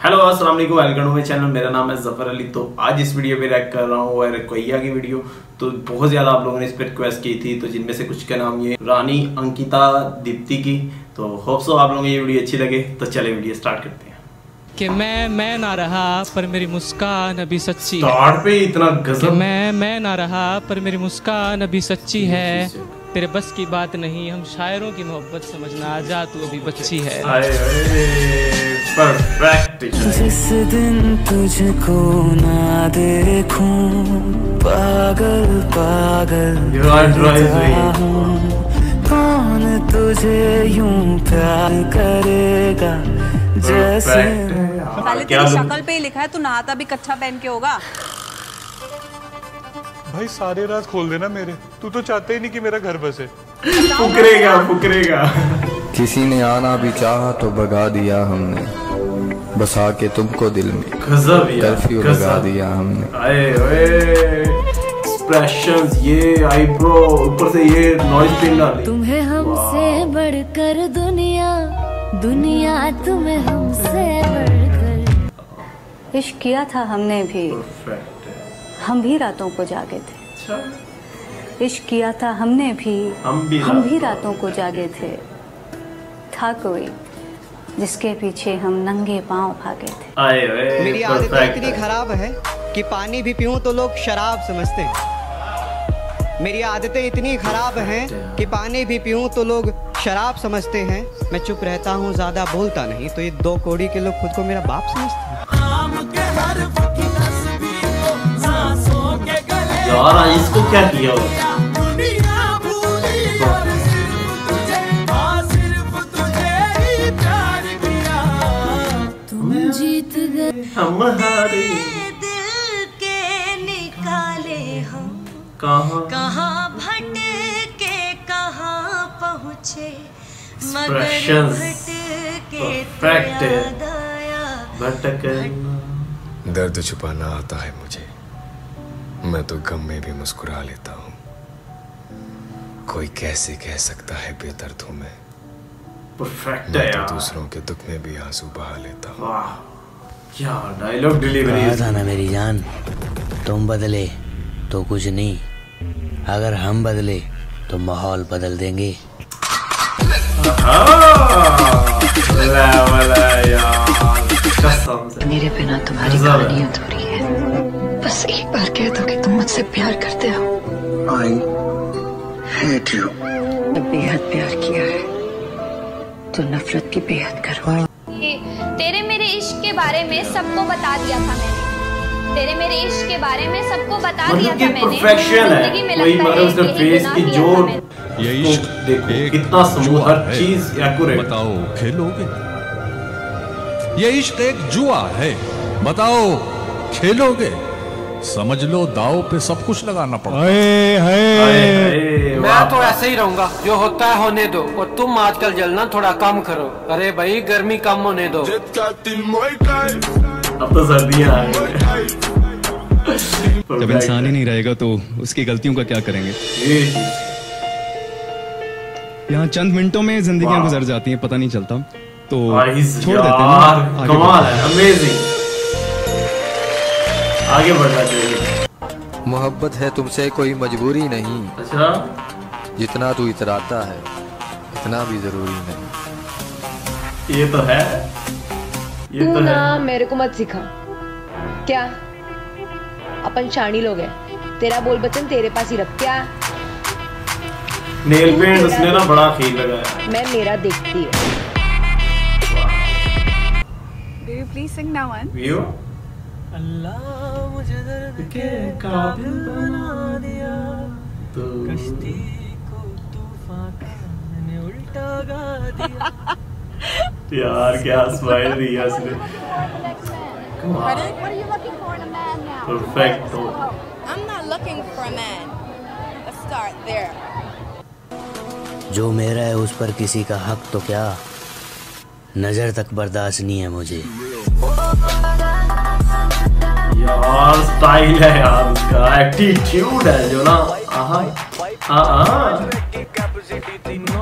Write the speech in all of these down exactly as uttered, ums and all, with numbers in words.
Hello अस्सलाम वालेकुम, welcome to my channel. मेरा नाम है जफर अली। तो आज इस वीडियो में रिएक्ट कर रहा हूँ रकोइया की वीडियो। तो बहुत ज़्यादा आप लोगों ने इस पर रिक्वेस्ट की थी, तो जिनमें से कुछ का नाम ये रानी अंकिता दीप्ति की। तो होप सो आप लोगों को ये वीडियो अच्छी लगे। तो चले वीडियो स्टार्ट करते हैं। कि मैं मैं ना रहा पर मेरी मुस्कान अभी सच्ची है। स्टार्ट पे इतना गजब। कि मैं मैं ना रहा पर मेरी मुस्कान अभी सच्ची है। तेरे बस की बात नहीं, हम शायरों की मोहब्बत समझना, आजा तू अभी बच्ची है। परफेक्ट। जिस दिन तुझको ना देखूं पागल पागल हूँ, कौन तुझे यूं प्यार करेगा जैसे। पहले तेरी शक्ल पे ही लिखा है, तू नहाता भी कच्छा पहन के होगा। भाई सारे राज खोल देना मेरे, तू तो चाहते ही नहीं कि मेरा घर बसे। फुकरेगा फुकरेगा। किसी ने आना भी चाहा तो भगा दिया हमने, बसा के तुमको दिल में कर्फ्यू लगा दिया हमने। आए एक्सप्रेशंस, ये आईब्रो, ऊपर से ये नॉइज पिन डाली। तुम्हें हमसे बढ़कर दुनिया, दुनिया तुम्हें हमसे बढ़कर। इश्क किया था हमने भी, हम भी रातों को जागे थे। अच्छा। इश्क किया था हमने भी, हम भी हम भी रातों को जागे थे। था कोई जिसके पीछे हम नंगे पांव भागे थे। आए आए, मेरी आदत इतनी खराब है कि पानी भी पीऊं तो लोग शराब समझते हैं। मेरी आदतें इतनी खराब हैं कि पानी भी पीऊं तो लोग शराब समझते हैं। मैं चुप रहता हूँ, ज्यादा बोलता नहीं, तो ये दो कौड़ी के लोग खुद को मेरा बाप समझते हैं। यार इसको क्या किया? तुम जीत गए, हम हारे, दिल के निकाले हम कहाँ कहाँ भटके कहाँ पहुँचे, मगर भटके परफेक्ट है। याद आया। भटकना। दर्द छुपाना आता है मुझे, मैं तो गम में भी मुस्कुरा लेता हूँ। कोई कैसे कह सकता है बेदर्द हूँ मैं। परफेक्ट है यार। तो दूसरों के दुख में भी आंसू बहा लेता हूँ। वाह क्या डायलॉग डिलीवरी है। कहा था ना मेरी जान, तुम बदले तो कुछ नहीं, अगर हम बदले तो माहौल बदल देंगे। मेरे बिना तुम्हारी कहानी अधूरी है। बस एक बार कह दो कि तुम मुझसे प्यार करते हो। I hate you। बेहद प्यार किया है तो नफरत की बेहद करो। तेरे मेरे इश्क के बारे में सबको बता दिया था मैंने। तेरे मेरे इश्क के बारे में सबको बता दिया था मैंने। परफेक्शन है कोई, मतलब उसका फेस की जो ये इश्क देखो कितना स्मूथ, हर चीज एक्यूरेट। बताओ खेलोगे? ये इश्क एक जुआ है, बताओ खेलोगे? समझ लो दाव पे सब कुछ लगाना पड़ता है। मैं तो ऐसे ही रहूंगा, जो होता है होने दो, और तुम आजकल जलना थोड़ा कम करो। अरे भाई गर्मी कम होने दो। अब तो सर्दियां आ गई। जब इंसान ही नहीं रहेगा तो उसकी गलतियों का क्या करेंगे? यहाँ चंद मिनटों में जिंदगियां गुजर जाती हैं, पता नहीं चलता, तो छोड़ देते हैं। कमाल है, अमेजिंग। आगे बढ़ना चाहिए। मोहब्बत है तुमसे कोई मजबूरी नहीं। अच्छा। जितना तू इतराता है इतना भी जरूरी नहीं। ये तो है, ये तू तो ना है। मेरे को मत सिखा। क्या अपन शानी लोग हैं, तेरा बोल बच्चन तेरे पास ही रख। क्या नेल पेंट उसने ना बड़ा खेल लगाया। मैं मेरा देखती है। Do you please sing now one? View. अल्लाह मुझे दर्द के काबिल बना दिया, तो कश्ती को तूफान ने उल्टा गा दिया। यार क्या स्माइल दी है उसने। Perfect. I'm not looking for a man. Let's start there. जो मेरा है उस पर किसी का हक तो क्या, नजर तक बर्दाश्त नहीं है मुझे। यार स्टाइल है यार, उसका एटीट्यूड है जो ना। आहा आहा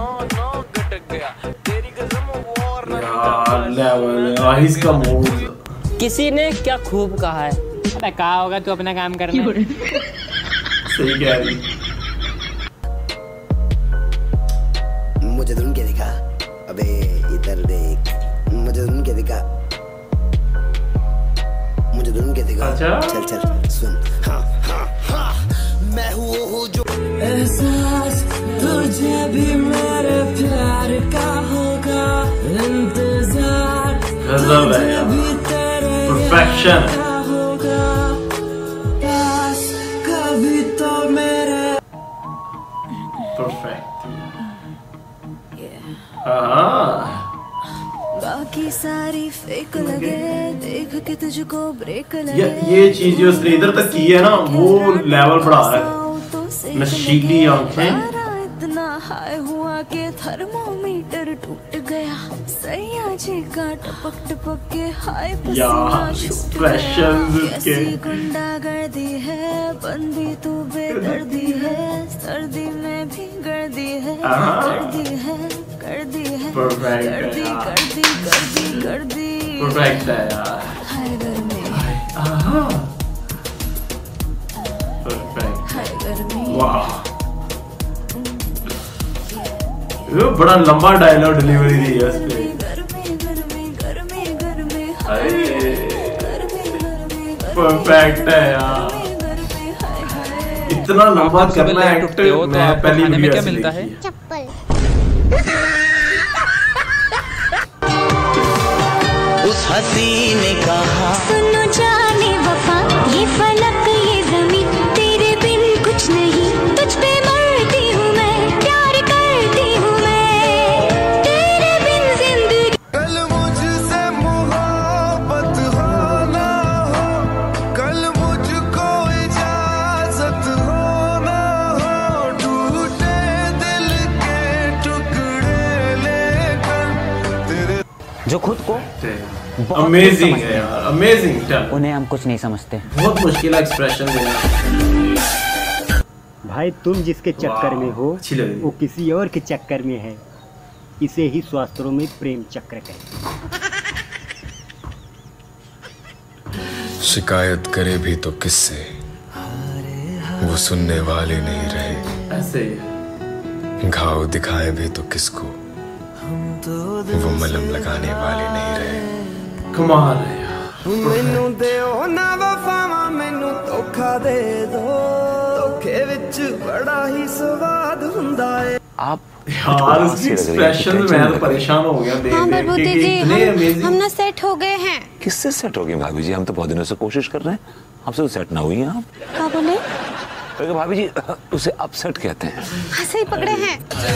यार लेवल है, इसका मूड किसी ने क्या खूब कहा है, अरे कहा होगा तू अपना काम करना। सही कह रही। मुझे ढूंढ के दिखा, अबे इधर देख, मुझे ढूंढ के दिखा, मुझे ढूंढ के दिखा। अच्छा? चल चल सुन, हाँ हाँ हाँ, मैं हूँ वो जो एहसास तुझे भी मेरे प्यार का होगा, इंतजार गजब है यार, परफेक्शन। पास कभी तो मेरे परफेक्ट। हाँ बाकी सारी फेक लगे, देख के तुझको ब्रेक लगे। ये ये चीज जो उसने इधर तक की है ना, वो लेवल बढ़ा रहा है। नशीली आंखें, इतना हाई हुआ के थर्मोमीटर टूट गया, सैया जी का टपक टपक के हाई पसीना छूट गया। कैसी गुंडागर्दी है, बंदी तू बेदर्दी है, सर्दी में भी गर्दी है, गर्दी है, गर्दी है, गर्दी गर्दी गर्दी गर्दी। परफेक्ट है यार। हाय गर्मी, परफेक्ट। हाय गर्मी। वाह, ये बड़ा लंबा डायलॉग डिलीवरी दी है इसपे। परफेक्ट है यार, इतना लंबा करना एक्ट मैं पहली वीडियो ऐसी देखी है। चप्पल। उस हसी ने कहा, सुनो जाने वफा, ये फलक ये ज़मीन, तेरे बिन कुछ नहीं, तुझ पे मरती हूँ मैं, प्यार करती हूँ मैं, तेरे बिन जिंदगी। कल मुझसे मोहब्बत हो ना हो, कल मुझको इजाजत हो ना हो, टूटे दिल के टुकड़े लेकर तेरे। जो खुद को अमेजिंग है यार, अमेजिंग। उन्हें हम कुछ नहीं समझते। बहुत मुश्किल है एक्सप्रेशन देना। भाई तुम जिसके चक्कर में हो वो किसी और के चक्कर में है, इसे ही शास्त्रों में प्रेम चक्र कहते हैं। शिकायत करे भी तो किससे, वो सुनने वाले नहीं रहे। ऐसे घाव दिखाए भी तो किसको, वो मलहम लगाने वाले नहीं रहे। कमाल है यार। मैनू देओ ना वफावा, मैनू धोखा दे दो, धोखे विच बड़ा ही स्वाद हुंदा है। आप यार इसकी एक्सप्रेशन में मैं तो परेशान हो गया देख हाँ देख भूति के जी, इतने हम, अमेजिंग। हम ना सेट हो गए हैं। किससे सेट हो गए भाभी जी? हम तो बहुत दिनों से कोशिश कर रहे हैं, आपसे तो सेट ना हुई हैं आप। क्या बोले? तो भाभी जी उसे अपसेट कहते हैं। हाँ सही पकड़े हैं।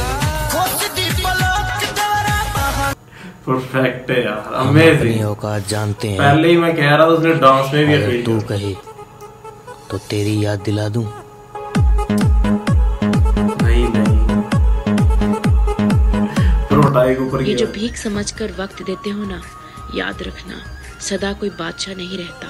परफेक्ट है यार, अमेजिंग। औकात जानते हैं। पहले ही मैं कह रहा था उसने डांस में भी अगर तू कहे तो तेरी याद दिला दूं। नहीं नहीं, प्रोटाई के ऊपर ये जो भीख समझकर वक्त देते हो ना, याद रखना सदा कोई बादशाह नहीं रहता।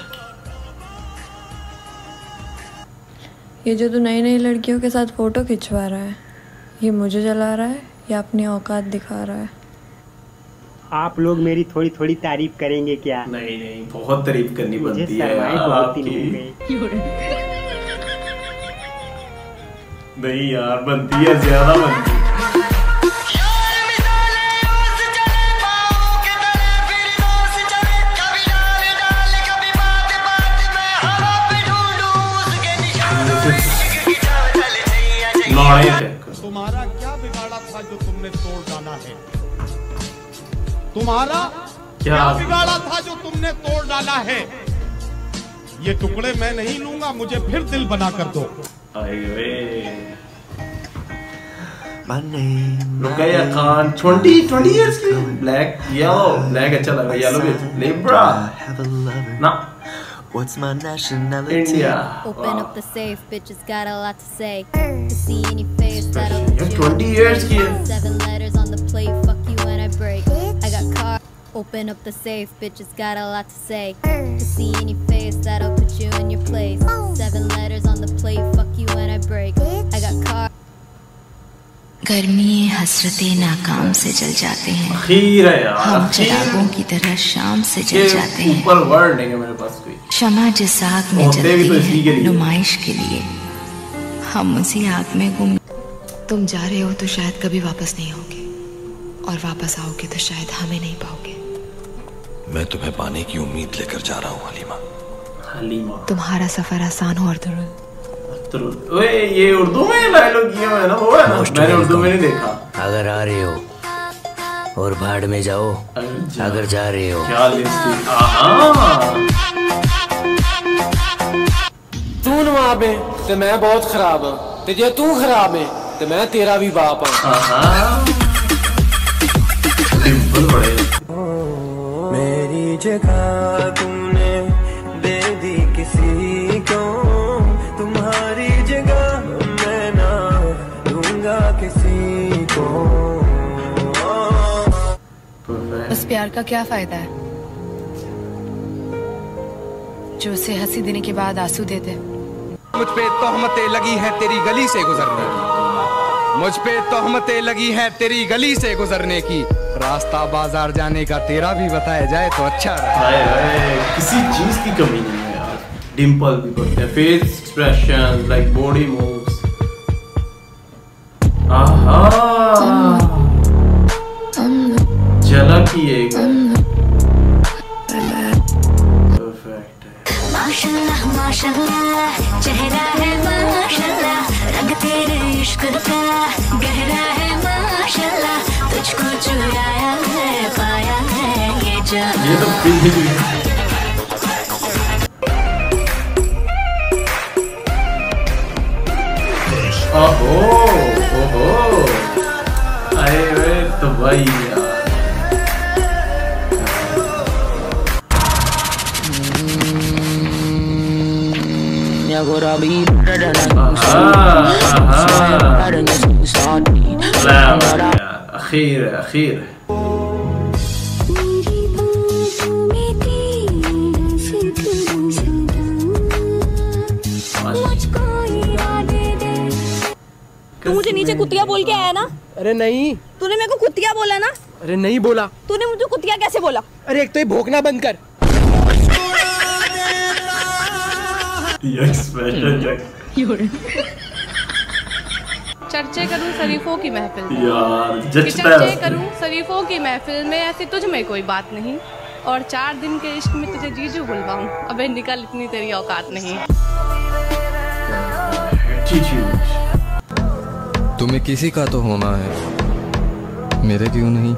ये जो तू नई नई लड़कियों के साथ फोटो खिंचवा रहा है, ये मुझे जला रहा है या अपनी औकात दिखा रहा है? आप लोग मेरी थोड़ी थोड़ी तारीफ करेंगे क्या? नहीं नहीं, बहुत तारीफ करनी बनती है यार बहुत आपकी। नहीं यार, बनती है, ज्यादा बनती है। तुम्हारा क्या बिगाड़ा था जो तुमने तोड़ डाला है? तुम्हारा क्या बिगाड़ा था जो तुमने तोड़ डाला है? ये टुकड़े मैं नहीं लूंगा, मुझे फिर दिल बना कर दो। Ruqaiya Khan twenty twenty years की black yellow black अच्छा लगा, yellow भी Libra ना What's my nationality? India. Open up the safe, bitches got a lot to say. To see any face that'll put you twenty years की है. Seven letters on the plate, fuck you when I break. I got car. Open up the safe, bitches got a lot to say. To see any face that'll put you in your place. Seven letters on the plate, fuck you when I break. I got car. गर्मी हसरतें नाकाम से जल जाते हैं, अखीर है यार, हम चिरागों की तरह शाम से जल जाते हैं। ऊपर वर्ड नहीं है मेरे पास कोई। शमा जिस आग में जलती है नुमाइश के लिए, हम उसी आग में गुम। तुम जा रहे हो तो शायद कभी वापस नहीं आओगे, और वापस आओगे तो शायद हमें नहीं पाओगे। मैं तुम्हें पाने की उम्मीद लेकर जा रहा हूँ हलीमा। हलीमा तुम्हारा सफर आसान हो अर्तुगरुल। ओए ये उर्दू में डायलॉग किया है ना, वो है ना, मैंने उर्दू में नहीं देखा। अगर आ रहे हो और भाड़ में जाओ, अगर जा रहे हो। क्या लिस्ट तू नवाब है तो मैं बहुत खराब हूँ, तो जे तू खराब है तो मैं तेरा भी बाप हूँ। मेरी जगह तूने दे दी किसी को, तुम्हारी जगह मैं ना दूंगा किसी को। उस प्यार का क्या फायदा है जो उसे हंसी देने के बाद आंसू दे दे। मुझ पे तोहमतें लगी है तेरी गली से गुजरने की, मुझ पे तोहमतें लगी है तेरी गली से गुजरने की, रास्ता बाजार जाने का तेरा भी बताया जाए तो अच्छा रहा। किसी चीज की कमी नहीं है यार, डिम्पल भी करते हैं, face expression, like body moves. आहा झलक ही एक परफेक्ट है। माशाल्लाह माशाल्लाह चेहरा है माशाल्लाह, रंग तेरे इश्क का गहरा है माशाल्लाह, तुझको चुराया है पाया है ये जान। ये तो फील है। ओहो ओहो अरे वे तो भाई यार अखीर अखीर तू मुझे नीचे कुतिया बोल के आया ना? अरे नहीं। तूने मेरे को कुतिया बोला ना? अरे नहीं बोला। तूने मुझे कुतिया कैसे बोला? अरे एक तो ये भोंकना बंद कर। चर्चे करूं शरीफों की महफिल में, यार कि चर्चे करूं शरीफों की महफिल में, ऐसी तुझ में कोई बात नहीं, और चार दिन के इश्क में तुझे जीजू बुलवाऊं, अबे निकल इतनी तेरी औकात नहीं। तुम्हें किसी का तो होना है, मेरे क्यों नहीं?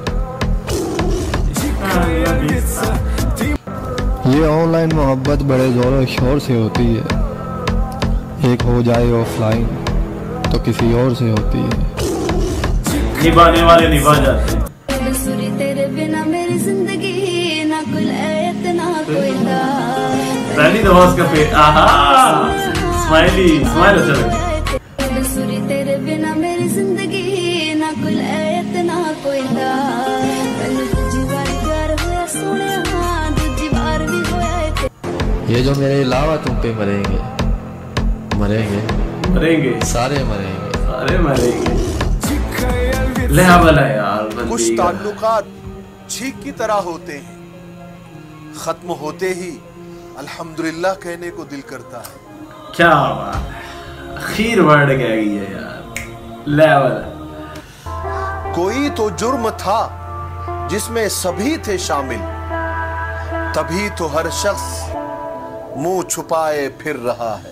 ये ऑनलाइन मोहब्बत बड़े जोरों शोर से होती है, एक हो जाए ऑफलाइन तो किसी और से होती है। निभाने वाले निभा जाते हैं। तेरे बिना मेरी जिंदगी ना कुल ऐत ना कोई पहली दफा उसका पे आहा स्माइली स्माइल अच्छा लगा। तेरे बिना मेरी जिंदगी ना कुल ऐत ना कोई दा, दूजी बार प्यार होया सोने हां दूजी बार भी होया। ये जो मेरे अलावा तुम पे मरेंगे मरेंगे मरेंगे सारे मरेंगे सारे मरेंगे। ले वाला यार कुछ ताल्लुकात छींक की तरह होते हैं, खत्म होते ही अल्हम्दुलिल्लाह कहने को दिल करता है। क्या बात है, आखिर वर्ड कह गई है यार। लेवल कोई तो जुर्म था जिसमें सभी थे शामिल, तभी तो हर शख्स मुंह छुपाए फिर रहा है।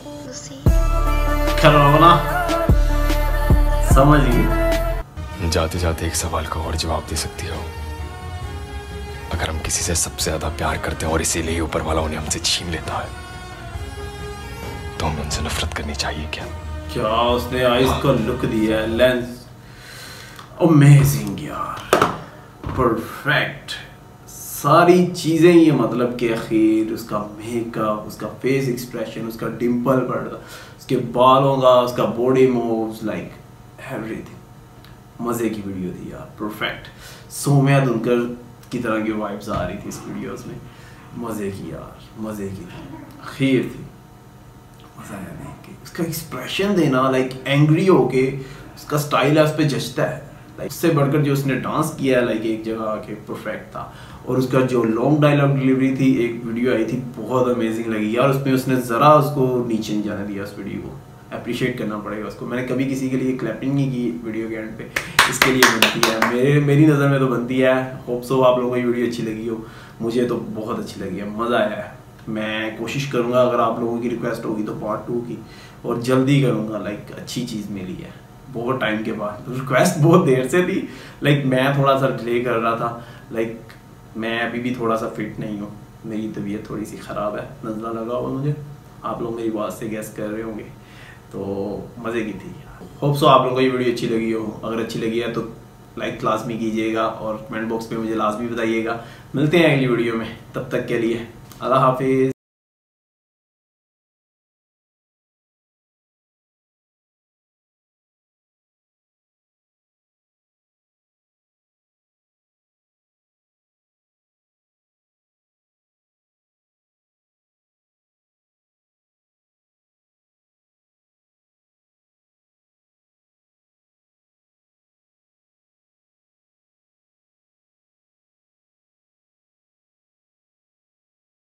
ना समझ गए। जाते जाते एक सवाल का और जवाब दे सकती हो, अगर हम किसी से सबसे ज्यादा प्यार करते हैं और इसीलिए ऊपर वाला उन्हें हमसे छीन लेता है, तो हमें उनसे नफरत करनी चाहिए क्या? क्या उसने आइज को लुक दिया है, लेंस अमेजिंग यार, परफेक्ट सारी चीजें। ये मतलब कि आखिर उसका मेकअप, उसका फेस एक्सप्रेशन, उसका डिम्पल पड़ता, उसके बालों का, उसका बॉडी मूव्स, लाइक एवरीथिंग। मजे की वीडियो थी यार, परफेक्ट। सोम्या दुनकर की तरह की वाइब्स आ रही थी इस वीडियोस में, मजे की यार, मजे की थी, आखिर थी, मजा आया देख के। उसका एक्सप्रेशन देना, लाइक एंग्री होके उसका स्टाइल है, उस पर जचता है। लाइक उससे बढ़कर जो उसने डांस किया है लाइक एक जगह आके परफेक्ट था। और उसका जो लॉन्ग डायलॉग डिलीवरी थी, एक वीडियो आई थी बहुत अमेजिंग लगी यार, उसमें उसने ज़रा उसको नीचे नहीं जाने दिया। उस वीडियो को अप्रिशिएट करना पड़ेगा उसको। मैंने कभी किसी के लिए क्लैपिंग नहीं की वीडियो के एंड पे, इसके लिए बनती है, मेरे मेरी नज़र में तो बनती है। होप सो आप लोगों को ये वीडियो अच्छी लगी हो, मुझे तो बहुत अच्छी लगी है, मज़ा आया है। मैं कोशिश करूँगा अगर आप लोगों की रिक्वेस्ट होगी तो पार्ट टू की, और जल्दी करूँगा। लाइक अच्छी चीज़ मिली है बहुत टाइम के बाद, रिक्वेस्ट बहुत देर से थी। लाइक मैं थोड़ा सा डिले कर रहा था। लाइक मैं अभी भी थोड़ा सा फिट नहीं हूँ, मेरी तबीयत थोड़ी सी ख़राब है, नज़ला लगा हुआ मुझे, आप लोग मेरी बात से गैस कर रहे होंगे। तो मज़े की थी। होप सो आप लोगों को ये वीडियो अच्छी लगी हो। अगर अच्छी लगी है तो लाइक लाजमी कीजिएगा और कमेंट बॉक्स में मुझे लाजमी बताइएगा। मिलते हैं अगली वीडियो में, तब तक के लिए अल्लाह हाफिज़।